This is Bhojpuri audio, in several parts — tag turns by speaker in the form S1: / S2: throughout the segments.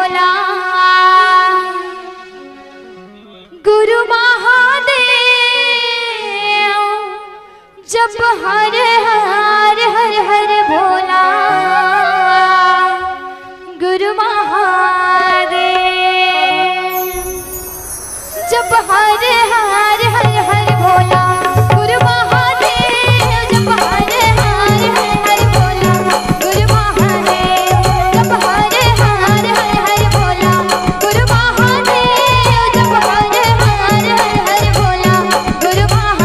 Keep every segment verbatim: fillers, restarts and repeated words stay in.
S1: भोला गुरु महादेव जप हर हर हर हर भोला गुरु महादेव जप हर हर हर हर भोला गुरु महादेव जप हर हर हर हर भोला गुरु महादेव जप हर हर हर हर भोला गुरु महादेव जप हर हर हर हर भोला गुरु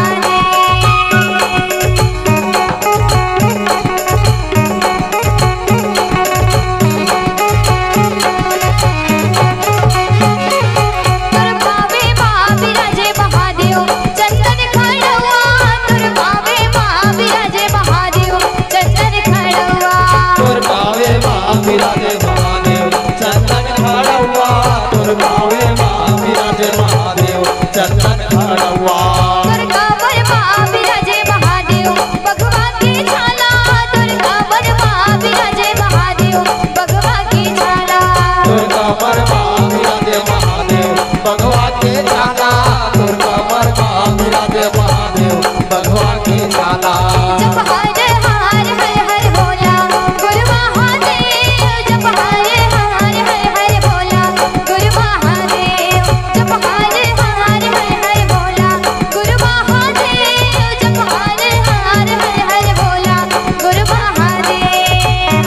S2: विराजे महादेव चंदन खड़वा तुर पावे मां विराजे महादेव चंदन खड़वा
S1: तुर कांवर मां विराजे महादेव भगवा की छाला तुर कांवर मां विराजे महादेव भगवा की छाला
S2: तुर कांवर मां विराजे महादेव भगवा की छाला तुर कांवर मां विराजे महादेव भगवा की छाला
S1: जप हर हर हर हर भोला गुरु महादेव जप हर हर हर हर भोला गुरु महादेव जप हर हर हर हर भोला गुरु महादेव जप हर हर हर हर भोला गुरु महादेव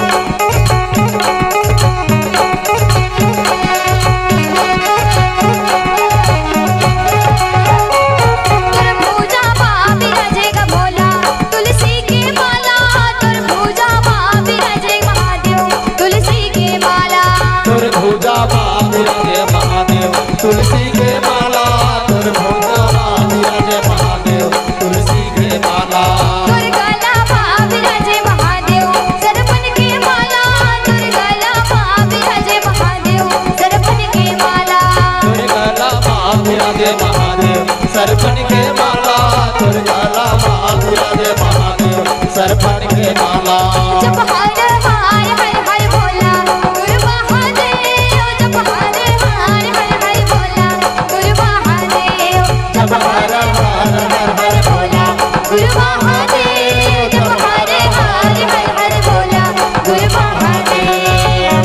S1: तुर पूजा मां विराजेगा भोला तुलसी की माला तुर पूजा मां विराजे महादेव तुलसी की माला
S2: तुर भुजा मां विराजे महादेव तुलसी के माला तुर भुजा मां विराजे महादेव तुलसी के माला
S1: तुर गला मां विराजे महादेव सरपन की माला तुर गला मां विराजे महादेव सरपन की माला
S2: तुर गला मां विराजे महादेव सरपन के माला तुर गला मां विराजे महादेव सरपन के माला
S1: जप हर हर हर हर भोला गुरु महादेव जप हर हर हर हर भोला गुरु महादेव
S2: जप हर हर हर हर
S1: भोला गुरु महादेव जप हर हर हर हर भोला गुरु महादेव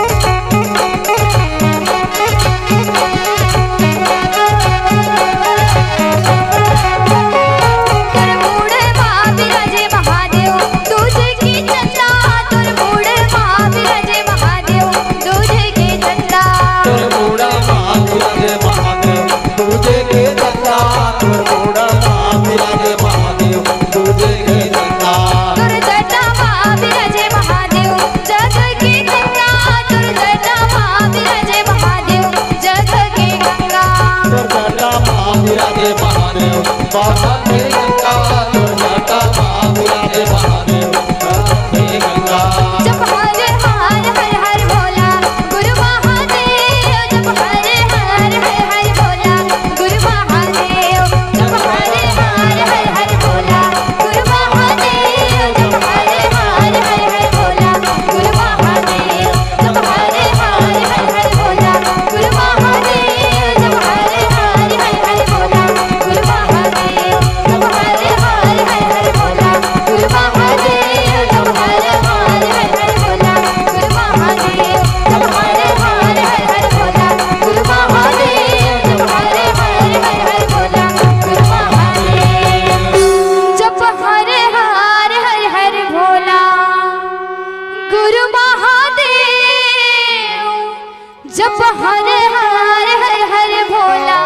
S1: तुर बूढ़े मां विराजे महादेव तुझे की चंदा तुर बूढ़े मां विराजे महादेव तुझे की चंदा
S2: तुर बूढ़ा मां विराजे महादेव तुझे के चंदा तुर बूढ़ा मां विराजे महादेव तुझे के चंदा
S1: तुर जटा मां विराजे महादेव जग की गंगा तुर जटा मां विराजे महादेव जग की गंगा
S2: तुर जटा मां विराजे महादेव बाबा के गंगा तुर जटा मां विराजे महादेव बाबा के गंगा
S1: जप हर हर हर हर भोला गुरु महादेव जप हर हर हर हर भोला गुरु महादेव जप हर हर हर हर भोला गुरु महादेव जप हर हर हर हर भोला गुरु महादेव जप हर हर हर हर भोला गुरु महादेव जप हर हर हर हर भोला गुरु महादेव जप हर हर हर हर भोला गुरु महादेव जप हर हर हर हर भोला गुरु महादेव जप हर हर हर हर भोला गुरु महादेव जप हर हर हर हर भोला गुरु महादेव जप हर हर हर हर भोला गुरु महादेव जप हर हर हर हर भोला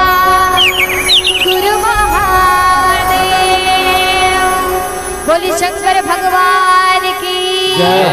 S1: गुरु महादेव बोली शंकर भगवान की
S2: जय।